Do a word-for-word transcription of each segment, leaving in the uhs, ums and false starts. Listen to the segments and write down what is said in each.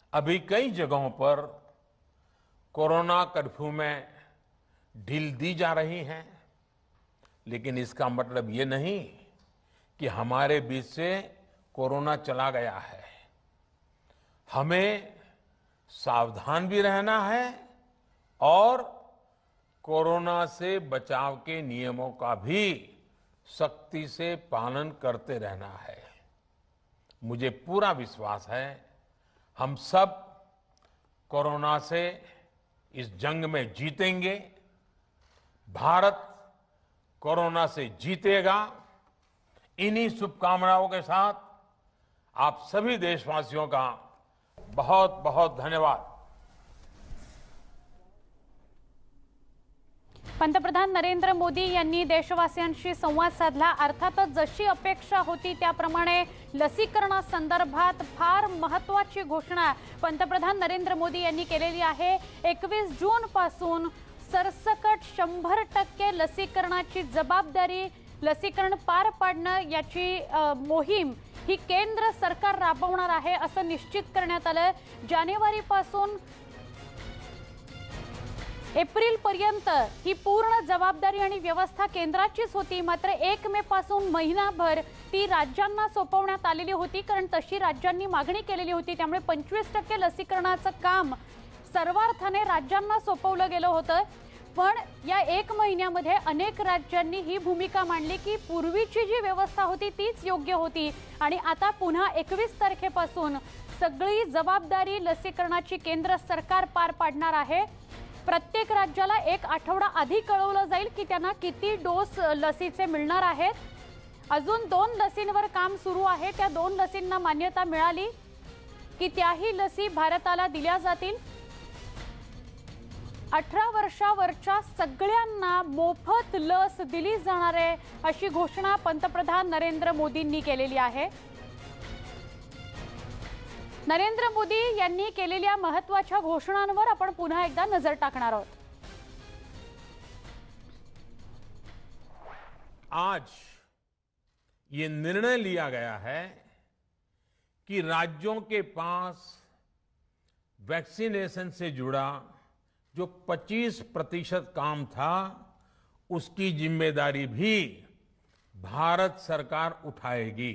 अभी कई जगहों पर कोरोना कर्फ्यू में ढील दी जा रही है, लेकिन इसका मतलब ये नहीं कि हमारे बीच से कोरोना चला गया है। हमें सावधान भी रहना है और कोरोना से बचाव के नियमों का भी सख्ती से पालन करते रहना है। मुझे पूरा विश्वास है हम सब कोरोना से इस जंग में जीतेंगे। भारत कोरोना से जीतेगा। इन्हीं शुभकामनाओं के साथ आप सभी देशवासियों का बहुत बहुत धन्यवाद। पंतप्रधान नरेंद्र मोदी यांनी देशवासियांशी संवाद साधला। अर्थातच जशी अपेक्षा होती त्याप्रमाणे लसीकरणासंदर्भात फार महत्त्वाची घोषणा पंतप्रधान नरेंद्र मोदी यांनी केलेली आहे। एकवीस जून पासून सरसकट शंभर टक्के लसीकरणाची जबाबदारी, लसीकरण पार पाडणं याची मोहीम ही केंद्र सरकार राबवणार आहे असं निश्चित करण्यात आलं। जानेवारी पासून एप्रिल पर्यंत ही पूर्ण जबाबदारी आणि व्यवस्था केंद्राचीच होती। मात्र एक मे पासून महिनाभर ती राज्यांना सोपवण्यात आलेली होती, कारण तशी राज्यांनी मागणी केलेली होती। त्यामुळे पंचवीस टक्के लसीकरणाचं काम सर्वार्थाने राज्यांना सोपवलं गेलं होतं। पण या एक महिन्यामध्ये अनेक राज्यांनी ही भूमिका मांडली की पूर्वीची जी व्यवस्था होती तीच योग्य होती आणि आता पुन्हा एकवीस तारखेपासून सगळी जबाबदारी लसीकरणाची केंद्र सरकार पार पाडणार आहे। प्रत्येक राज्याला एक आठवडा आधी कळवलं जाईल की त्यांना किती डोस लसीचे मिळणार आहेत। अजून दोन लसींवर काम सुरू आहे। त्या दोन लसींना मान्यता मिळाली की त्याही लसी भारताला दिल्या जातील। अठरा वर्षावरच्या सगळ्यांना मोफत लस दिली जाणार आहे अशी घोषणा पंतप्रधान नरेंद्र मोदींनी केलेली आहे। नरेंद्र मोदी यांनी केलेल्या महत्त्वाच्या घोषणांवर आपण पुन्हा एकदा नजर टाकणार आहोत। आज ये निर्णय लिया गया है कि राज्यों के पास वैक्सीनेशन से जुड़ा जो पच्चीस प्रतिशत काम था उसकी जिम्मेदारी भी भारत सरकार उठाएगी।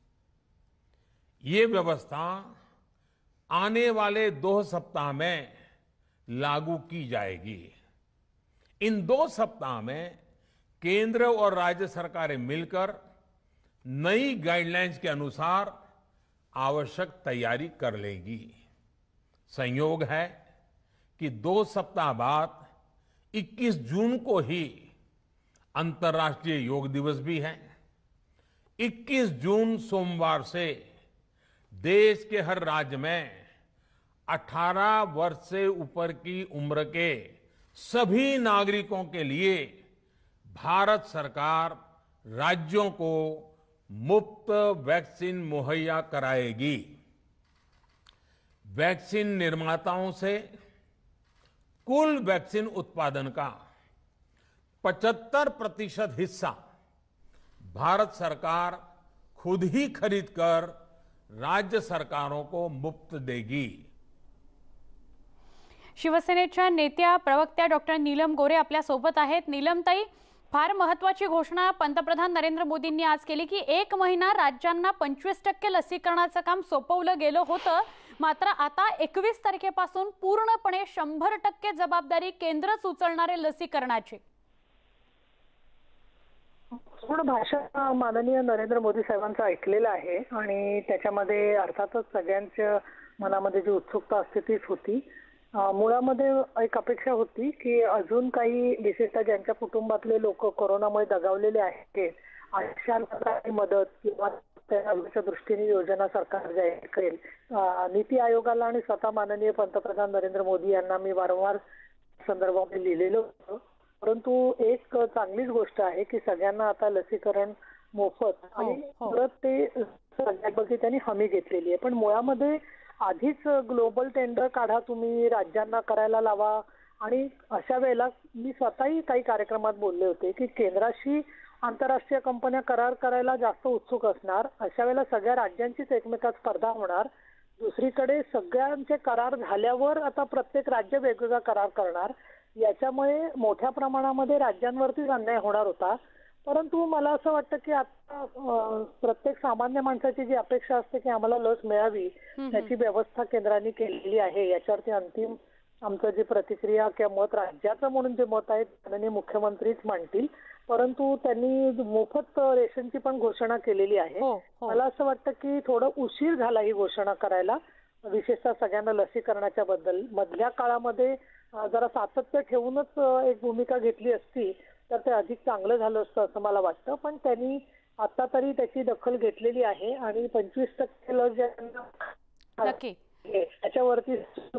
ये व्यवस्था आने वाले दो सप्ताह में लागू की जाएगी। इन दो सप्ताह में केंद्र और राज्य सरकारें मिलकर नई गाइडलाइंस के अनुसार आवश्यक तैयारी कर लेंगी। संयोग है कि दो सप्ताह बाद इक्कीस जून को ही अंतर्राष्ट्रीय योग दिवस भी है। इक्कीस जून सोमवार से देश के हर राज्य में अठारह वर्ष से ऊपर की उम्र के सभी नागरिकों के लिए भारत सरकार राज्यों को मुफ्त वैक्सीन मुहैया कराएगी। वैक्सीन निर्माताओं से कुल वैक्सीन उत्पादन का पचहत्तर प्रतिशत हिस्सा भारत सरकार खुद ही खरीद कर राज्य सरकारों को मुफ्त देगी। शिवसेनेच्या नेत्या प्रवक्त्या डॉक्टर नीलम गोरे आपल्या सोबत आहेत। नीलमताई, फार महत्त्वाची घोषणा पंतप्रधान नरेंद्र मोदींनी आज केली की एक महिना राज्यांना पंचवीस टक्के लसीकरणाचं काम सोपवलं गेलं होतं। मात्र आता एकवीस तारखेपासून पूर्णपणे शंभर टक्के जबाबदारी केंद्रच उचलणार आहे लसीकरणाची। पूर्ण भाषण माननीय नरेंद्र मोदी साहेबांचं ऐकलेलं आहे आणि त्याच्यामध्ये अर्थातच सगळ्यांच्या मनामध्ये जी उत्सुकता असते तीच होती। मुळामध्ये एक अपेक्षा होती की अजून काही विशेषतः ज्यांच्या कुटुंबातले लोक कोरोनामुळे दगावलेले आहेत अशांना काही मदत किंवा त्याच्या दृष्टीने योजना सरकार जाहीर करेल। नीती आयोगाला आणि स्वतः माननीय पंतप्रधान नरेंद्र मोदी यांना मी वारंवार संदर्भामध्ये लिहिलेलं होतं। परंतु एक चांगलीच गोष्ट आहे की सगळ्यांना आता लसीकरण मोफत आणि परत ते सगळ्यांची त्यांनी हमी घेतलेली आहे। पण मुळामध्ये आधीच ग्लोबल टेंडर काढा, तुम्ही राज्यांना करायला लावा आणि अशा वेळेला मी स्वतःही काही कार्यक्रमात बोलले होते की केंद्राशी आंतरराष्ट्रीय कंपन्या करार करायला जास्त उत्सुक असणार। अशा वेळेला सगळ्या राज्यांचीच एकमेकात स्पर्धा होणार। दुसरीकडे सगळ्यांचे करार झाल्यावर आता प्रत्येक राज्य वेगवेगळा करार करणार. याच्यामुळे मोठ्या प्रमाणामध्ये राज्यांवरतीच अन्याय होणार होता. परंतु मला असं वाटतं की आता प्रत्येक सामान्य माणसाची जी अपेक्षा असते की आम्हाला लस मिळावी त्याची व्यवस्था केंद्राने केलेली आहे. याच्यावरती अंतिम आमचं जी प्रतिक्रिया किंवा मत राज्याचं म्हणून जे मत आहे त्यांनी मुख्यमंत्रीच मांडतील. परंतु त्यांनी मोफत रेशनची पण घोषणा केलेली आहे. मला असं वाटतं की थोडं उशीर झाला ही घोषणा करायला, विशेषतः सगळ्यांना लसीकरणाच्या बद्दल. मधल्या काळामध्ये जरा सातत्य ठेवूनच एक भूमिका घेतली असती तर ते अधिक चांगलं झालं असतं असं मला वाटतं. पण त्यांनी आता तरी त्याची दखल घेतलेली आहे आणि पंचवीस टक्के लस ज्यांना त्याच्यावरती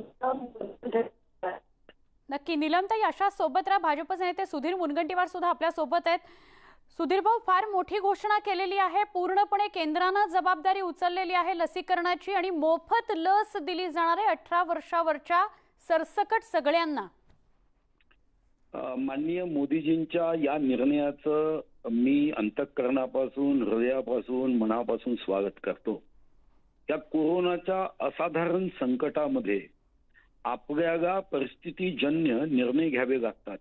नक्की. नीलमताई, अशा सोबत राहा. भाजपचे नेते सुधीर मुनगंटीवार सुद्धा आपल्या सोबत आहेत. सुधीर भाऊ, फार मोठी घोषणा केलेली आहे, पूर्णपणे केंद्रानं जबाबदारी उचललेली आहे लसीकरणाची आणि मोफत लस दिली जाणार आहे अठरा वर्षावरच्या सरसकट सगळ्यांना. माननीय मोदीजींच्या या निर्णयाचं मी अंतःकरणापासून, हृदयापासून, मनापासून स्वागत करतो. या कोरोनाच्या असाधारण संकटामध्ये आपल्याला परिस्थितीजन्य निर्णय घ्यावे लागतात.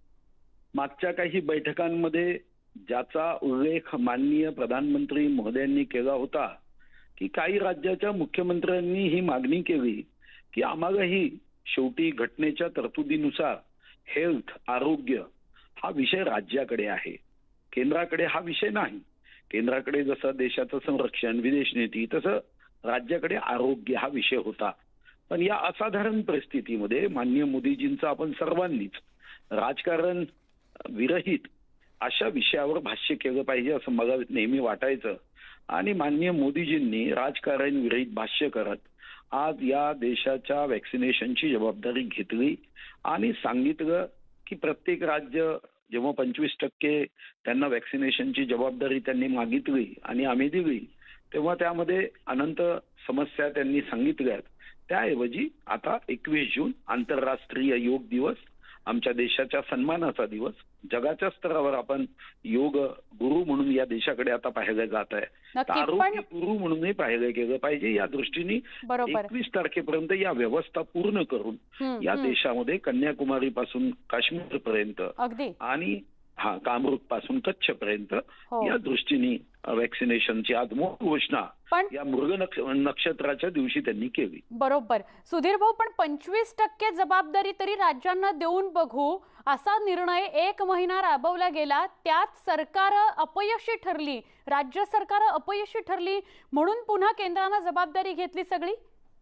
मागच्या काही बैठकांमध्ये ज्याचा उल्लेख माननीय प्रधानमंत्री महोदयांनी केला होता की काही राज्याच्या मुख्यमंत्र्यांनी ही मागणी केली की आम्हालाही शेवटी घटनेच्या तरतुदीनुसार हेल्थ, आरोग्य हा विषय राज्याकडे आहे, केंद्राकडे हा विषय नाही. केंद्राकडे जसं देशाचं संरक्षण, विदेश नीती, तसं राज्याकडे आरोग्य हा विषय होता. पण या असाधारण परिस्थितीमध्ये माननीय मोदीजींचं आपण सर्वांनीच राजकारण विरहित अशा विषयावर भाष्य केलं पाहिजे असं मला नेहमी वाटायचं. आणि माननीय मोदीजींनी राजकारण विरहित भाष्य करत आज या देशाच्या वॅक्सिनेशनची जबाबदारी घेतली आणि सांगितलं की प्रत्येक राज्य जेव्हा पंचवीस टक्के त्यांना वॅक्सिनेशनची जबाबदारी त्यांनी मागितली आणि आम्ही दिली तेव्हा त्यामध्ये अनंत समस्या त्यांनी सांगितल्यात. त्याऐवजी आता एकवीस जून आंतरराष्ट्रीय योग दिवस, आमच्या देशाच्या सन्मानाचा दिवस, जगाच्या स्तरावर आपण योग गुरु म्हणून या देशाकडे आता पाहिलं जात आहे. आरोग्य गुरु म्हणूनही पाहिलं गेलं पाहिजे. या दृष्टीने एकवीस तारखेपर्यंत या व्यवस्था पूर्ण करून या देशामध्ये कन्याकुमारी पासून काश्मीर पर्यंत आणि हा कामरूप पासून कच्छ पर्यंत या दृष्टीने वॅक्सिनेशनची आज मोठी घोषणा या मृग नक्षत्राच्या दिवशी त्यांनी केली. बरोबर सुधीर भाऊ, पण पंचवीस टक्के जबाबदारी तरी राज्यांना देऊन बघू असा निर्णय एक महिना राबवला गेला, त्यात सरकार अपयशी ठरली, राज्य सरकार अपयशी ठरली म्हणून पुन्हा केंद्राने जबाबदारी घेतली सगळी.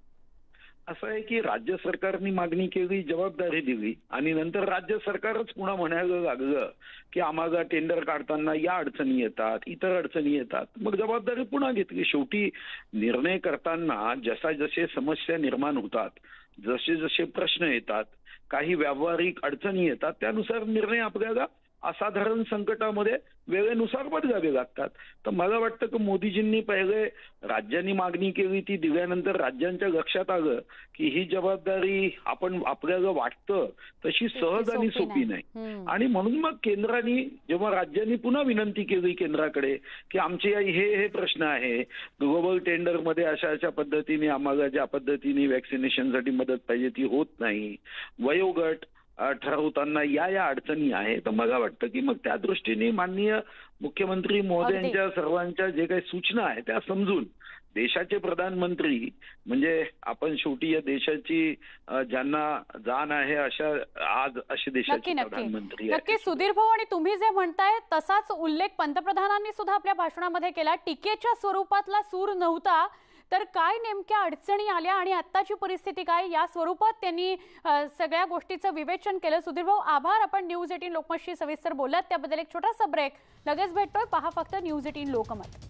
असं आहे की राज्य सरकारने मागणी केली, जबाबदारी दिली आणि नंतर राज्य सरकारच पुन्हा म्हणायला लागलं की आम्हाला टेंडर काढताना या अडचणी येतात, इतर अडचणी येतात. मग जबाबदारी पुन्हा घेतली. शेवटी निर्णय करताना जसा जसे समस्या निर्माण होतात, जसे जसे प्रश्न येतात, काही व्यावहारिक अडचणी येतात, त्यानुसार निर्णय आपल्याला असाधारण संकटामध्ये वेळेनुसार बदलावे लागतात. तर मला वाटतं की मोदीजींनी पहिले राज्यांनी मागणी केली, ती दिल्यानंतर राज्यांच्या लक्षात आलं की ही जबाबदारी आपण आपल्याला वाटतं तशी सहज आणि सोपी नाही. आणि म्हणून मग केंद्राने जेव्हा राज्यांनी पुन्हा विनंती केली केंद्राकडे की आमचे हे हे प्रश्न आहे, ग्लोबल टेंडरमध्ये अशा अशा पद्धतीने आम्हाला ज्या पद्धतीने वॅक्सिनेशनसाठी मदत पाहिजे ती होत नाही, वयोगट ठरवताना या या अडचणी आहे. तर मला वाटतं की मग त्या दृष्टीने माननीय मुख्यमंत्री महोदयांच्या सर्वांच्या जे काही सूचना आहेत त्या समजून देशाचे प्रधानमंत्री म्हणजे आपण शेवटी या देशाची ज्यांना जाण आहे अशा आज असे देशाचे प्रधानमंत्री नक्की. सुधीर भाऊ, आणि तुम्ही जे म्हणताय तसाच उल्लेख पंतप्रधानांनी सुद्धा आपल्या भाषणामध्ये केला. टीकेच्या स्वरूपातला सूर नव्हता तर काय नेमक्या अडचणी आल्या आणि आत्ताची परिस्थिती काय या स्वरूपात त्यांनी सगळ्या गोष्टीचं विवेचन केलं. सुधीर भाऊ, आभार. आपण न्यूज एटीन लोकमतशी सविस्तर बोललात त्याबद्दल. एक छोटासा ब्रेक, लगेच भेटतोय. पहा फक्त न्यूज एटीन लोकमत.